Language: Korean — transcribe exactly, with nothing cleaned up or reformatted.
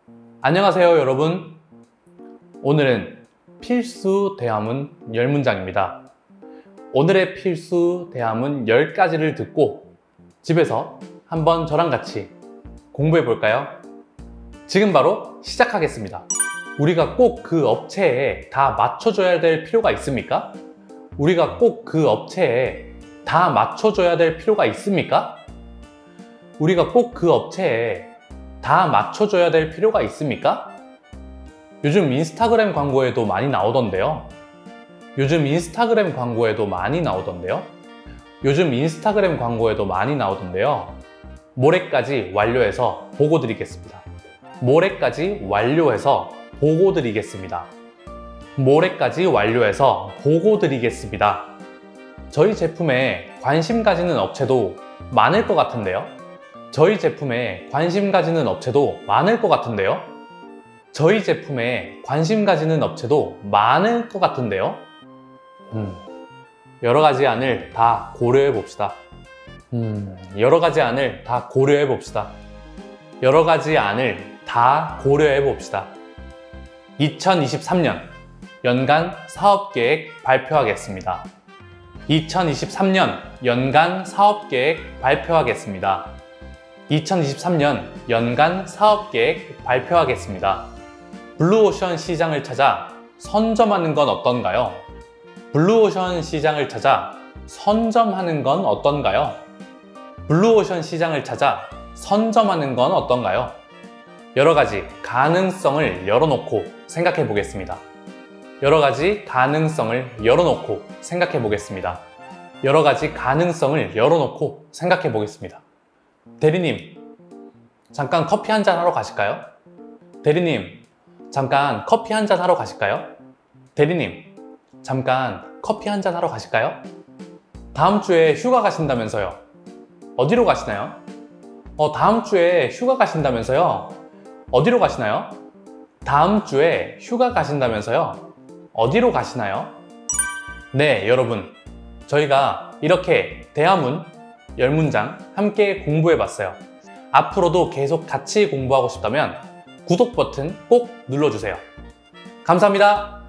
안녕하세요 여러분. 오늘은 필수 대화문 열 문장입니다. 오늘의 필수 대화문 열 가지를 듣고 집에서 한번 저랑 같이 공부해 볼까요? 지금 바로 시작하겠습니다. 우리가 꼭 그 업체에 다 맞춰줘야 될 필요가 있습니까? 우리가 꼭 그 업체에 다 맞춰줘야 될 필요가 있습니까? 우리가 꼭 그 업체에 다 맞춰줘야 될 필요가 있습니까? 요즘 인스타그램 광고에도 많이 나오던데요. 요즘 인스타그램 광고에도 많이 나오던데요. 요즘 인스타그램 광고에도 많이 나오던데요. 모레까지 완료해서 보고 드리겠습니다. 모레까지 완료해서 보고 드리겠습니다. 모레까지 완료해서 보고 드리겠습니다. 저희 제품에 관심 가지는 업체도 많을 것 같은데요. 저희 제품에 관심 가지는 업체도 많을 것 같은데요. 저희 제품에 관심 가지는 업체도 많을 것 같은데요. 음, 여러 가지 안을 다 고려해 봅시다. 음, 여러 가지 안을 다 고려해 봅시다. 여러 가지 안을 다 고려해 봅시다. 이천이십삼 년 연간 사업계획 발표하겠습니다. 이천이십삼 년 연간 사업계획 발표하겠습니다. 이천이십삼 년 연간 사업계획 발표하겠습니다. 블루오션 시장을 찾아 선점하는 건 어떤가요? 블루오션 시장을 찾아 선점하는 건 어떤가요? 블루오션 시장을 찾아 선점하는 건 어떤가요? 여러 가지 가능성을 열어놓고 생각해 보겠습니다. 여러 가지 가능성을 열어놓고 생각해 보겠습니다. 여러 가지 가능성을 열어놓고 생각해 보겠습니다. 대리님, 잠깐 커피 한잔 하러 가실까요? 대리님, 잠깐 커피 한잔 하러 가실까요? 대리님, 잠깐 커피 한잔 하러 가실까요? 다음 주에 휴가 가신다면서요. 어디로 가시나요? 어, 다음 주에 휴가 가신다면서요. 어디로 가시나요? 다음 주에 휴가 가신다면서요. 어디로 가시나요? 네, 여러분. 저희가 이렇게 대화문 열 문장 함께 공부해 봤어요. 앞으로도 계속 같이 공부하고 싶다면 구독 버튼 꼭 눌러주세요. 감사합니다.